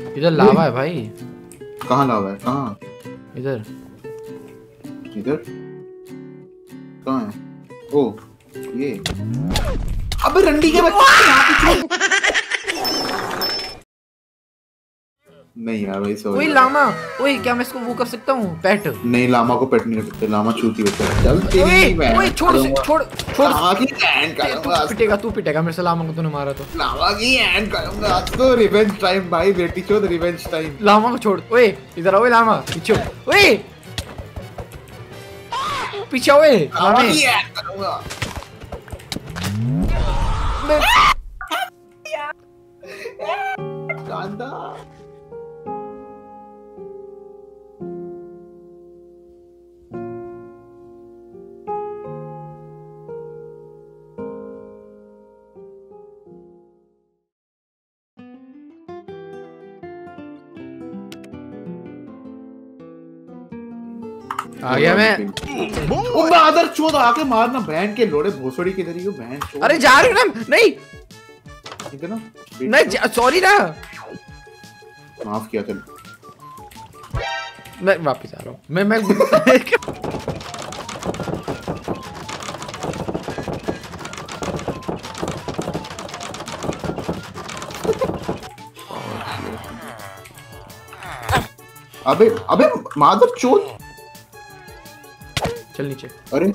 इधर लावा है भाई। कहाँ लावा है? कहाँ? इधर इधर कहाँ है? ओ ये। अबे रंडी के बच्चे नहीं यार भाई सॉरी। ओए लामा, ओए क्या मैं इसको वो कर सकता हूँ पेट? नहीं लामा को पेट नहीं कर सकते, लामा चूती बच्चा है। चल तेरी मैं ओए छोड़ छोड़ छोड़। लामा की एंड करूंगा। तू पिटेगा मेरे से लामा को, तूने मारा तो। लामा की एंड करूंगा आज तो। रिवेंज टाइम भाई, बेटी चोद रिवेंज टाइम। लामा को छोड़। ओए इधर आओ लामा, पीछे ओए पीछे ओए लामा की एंड करूंगा। कांदा आ गया मैं। ओ बादर चोद आके मारना बहन के लोड़े भोसड़ी के तरीके बहन चोद। अरे जा रही हूं ना। नहीं ठीक है ना? नहीं सॉरी ना, माफ किया चल। मैं वापस आ रहा हूँ। मैं अबे अबे मादर चोद। चल नीचे। अरे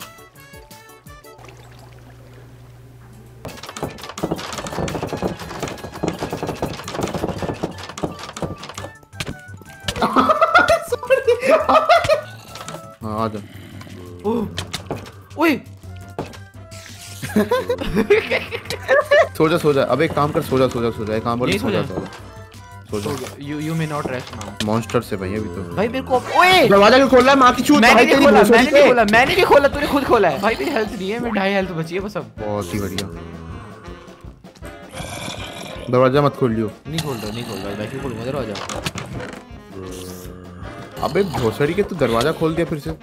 हाँ आजा। ओए सो जा। अब एक काम कर, सो जा एक काम कर, सो जा। You may not rest now। Monster से भाई अभी तो भाई मेरे को ओए दरवाजा क्यों खोल रहा है? माँ की चूत। मैंने भी खोला तूने खुद खोला है भाई। मेरी हेल्थ नहीं है, मेरी 2.5 हेल्थ बची है बस अब। बहुत ही बढ़िया। दरवाजा मत खोल लियो। नहीं खोल रहा मैं क्यों खोलूंगा दरवाजा? अबे भोसड़ी के तू दरवाजा खोल दिया फिर से।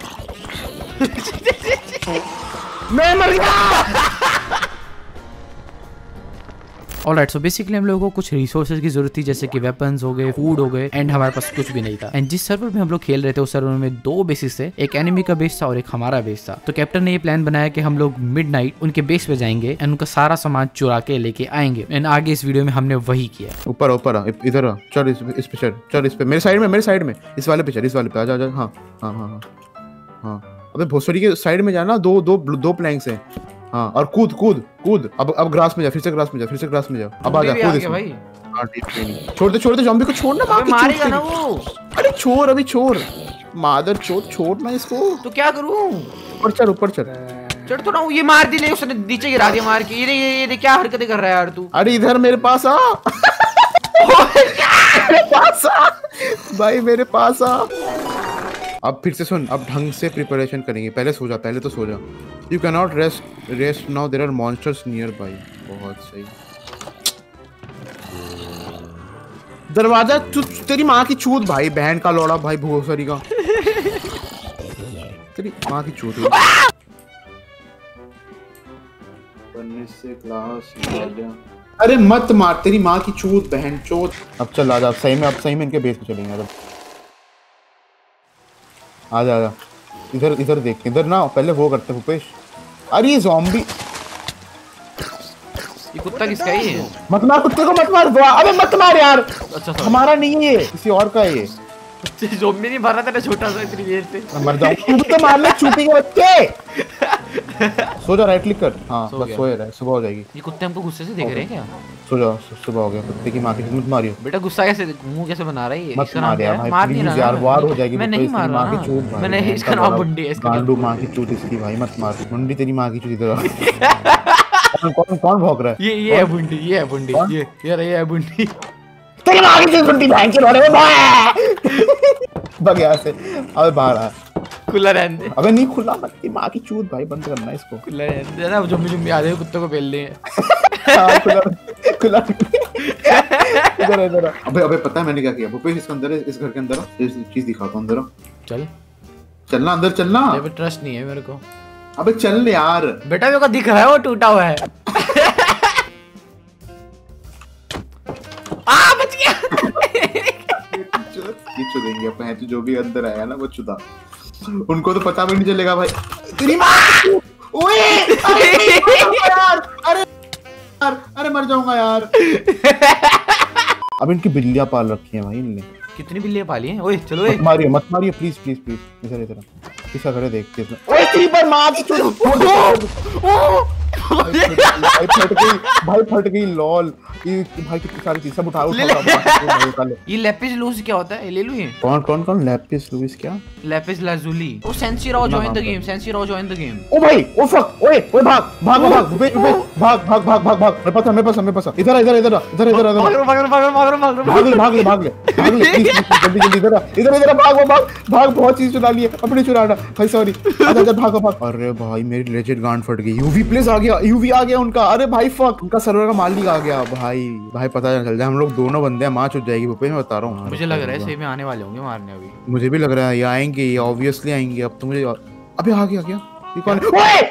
मैं मर गया। ऑलराइट, सो बेसिकली हम लोगों को कुछ रिसोर्सेज की जरूरत थी, जैसे कि वेपन्स हो गए, फूड हो गए, एंड हमारे पास कुछ भी नहीं था। एंड जिस सर्वर में हम लोग खेल रहे थे उस सर्वर में 2 बेसिस थे, एक एनिमी का बेस था और एक हमारा बेस था। तो कैप्टन ने ये प्लान बनाया कि हम लोग मिडनाइट उनके बेस पे जाएंगे एंड उनका सारा सामान चुरा के लेके आएंगे। एंड आगे इस वीडियो में हमने वही किया। ऊपर इधर चल, इस पे चल, इस पे मेरे साइड में इस वाले पे आ जा। हाँ अबे भोसड़ी के साइड में जाना। दो प्लैंक्स हैं। हाँ और कूद। अब ग्रास में जा, फिर से ग्रास में जा। अब आ जा कूद इसमें। भाई हां ठीक। छोड़ दे जॉम्बी को, छोड़ना। मारेगा ना वो। अरे छोड़ मादर छोड़ ना इसको। तो क्या करूं? ऊपर चल। चढ़ तो रहा हूं। ये मार दी ले, उसने नीचे गिरा दिया मार के। ये क्या हरकतें कर रहा है यार तू? अरे इधर मेरे पास आ। मेरे पास आ। अब फिर से सुन, अब ढंग से प्रिपरेशन करेंगे। पहले तो सो जा। You can not rest now, there are monsters nearby. बहुत सही। दरवाजा तेरी माँ की चूत भाई, बहन का लौड़ा भाई भोसड़ी का। तेरी माँ की चूत। से क्लास अरे मत मार, तेरी माँ की चूत बहन चोत। अब चल आजा, सही में इनके बेस पे चलेंगे। आजा इधर देख, इधर ना पहले वो करते भूपेश। अरे ये ज़ॉम्बी। ये कुत्ता किसका है? ये मत मार कुत्ते को, मत मार। अबे मत मार यार। अच्छा हमारा नहीं है ये, किसी और का है ये। ज़ॉम्बी नहीं भरा था ना छोटा सा, इतनी देर से। मर जाऊं तू तो, मार ले चूती के बच्चे। सो जा, राइट क्लिक कर। हाँ बस सोए रहा है, सुबह हो जाएगी। ये कुत्ते हमको गुस्से से देख रहे हैं क्या? सो जा, सुबह हो गया। कुत्ते की माँ की मत मारियो बेटा। गुस्सा कैसे, मुंह कैसे बना रहा है ये? मत मार यार भाई, प्लीज यार, वार हो जाएगी। मैं नहीं मार रहा। माँ की चूत भाई, मैंने इसका नाम बुंडी है। इसका गांडू माँ की चूत इसकी भाई, मत मार। बुंडी तेरी माँ की चूत। इधर कौन भौंक रहा है? ये है बुंडी। ये है बुंडी। तेरी माँ की चूत बुंडी बहन के लौड़े। भाग यहाँ से। अबे बाहर आ। खुला रहने दे। अबे नहीं खुला मत, तेरी माँ की चूत भाई, बंद करना इसको। खुला रहने दे ना, ज़ॉम्बी आ रहे हैं, कुत्ते को पेल रहे हैं। खुला। इधर। अबे पता है मैंने क्या किया भूपेश? इसके अंदर, इस घर के अंदर चीज दिखाता हूँ। अंदर चलना, अंदर चलना। अबे ट्रस्ट नहीं है मेरे को। अबे चल यार। बेटा मेरे को दिख रहा है वो टूटा हुआ है। बच गया। चुदेंगे अपन है, तो जो भी अंदर आया ना वो चुदा, उनको तो पता भी नहीं चलेगा भाई। तेरी माँ, ओए यार, अरे यार, अरे मर जाऊंगा यार। अब इनकी बिल्लियां पाल रखी हैं भाई इनने। कितनी बिल्लियां पाली हैं? ओए चलो मत मारिए प्लीज प्लीज प्लीज, इधर इधर किसका घर है देख के इसमें। ओए तेरी पर मार के भाई फट गई लॉल। ये भाई कितनी सारी चीज सब उठाओ। ये लेपिस लूज क्या होता है? ये ले लूं? ये कौन लेपिस लूज क्या? Lapis lazuli. ओ सेंसिरो जॉइन द गेम, सेंसिरो जॉइन द गेम। ओ भाई ओ फक, ओए भाग मेरे पास इधर भाग ले जल्दी इधर भाग बहुत चीज चुरा ली है अपने चुराना भाई, सॉरी। आजा भाग। अरे भाई मेरी लेजेंड गांड फट गई। यूवी प्लेस आ गया उनका। अरे भाई फक, उनका सर्वर का मालिक आ गया भाई पता चल जाए हम लोग दोनों बंदे हैं, माच हो जाएगी भूपे, मैं बता रहा हूँ। मुझे लग रहा है सेम में आने वाले होंगे मारने अभी। मुझे भी लग रहा है ये आएंगे, ये ऑब्वियसली आएंगे। अब तो मुझे अबे आ गया ये कौन है? ओए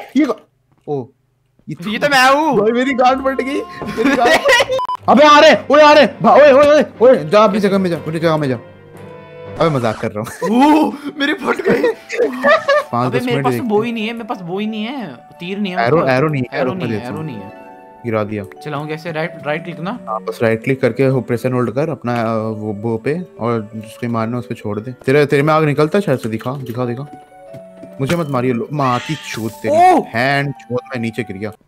ये तो मैं हूँ भाई, मेरी गांड फट गई। अबे आ रहे ओए जा अपनी जगह में जा, अपनी जगह में जा। अबे मजाक कर रहा हूँ। मेरे फट गए। 5-10 मेरे मिनट पास वो ही नहीं है, मेरे पास वो ही नहीं है, तीर नहीं है, एरो नहीं है। गिरा दिया। चलाऊं कैसे? राइट क्लिक ना? हाँ बस राइट क्लिक करके प्रेस एंड होल्ड कर अपना वो पे, और जिसके मारना उस पे छोड़ दे। तेरे में आग निकलता है शायद से। दिखा मुझे मत मारिए, माँ की चूत तेरी हैंड चूत। मैं नीचे गिर गया।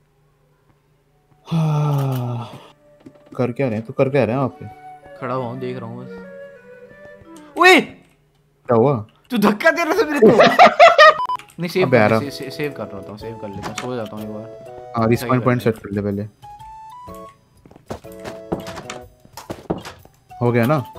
कर क्या रहे हैं आप पे? खड़ा हुआ हूं, देख रहा हूं बस। ओए क्या हुआ? तू धक्का दे रहा था मेरे को। नहीं सेव कर रहा था, सेव कर लेता हूं, सो जाता हूं एक बार। हां रिस्पॉन पॉइंट सेट कर ले पहले। हो गया ना?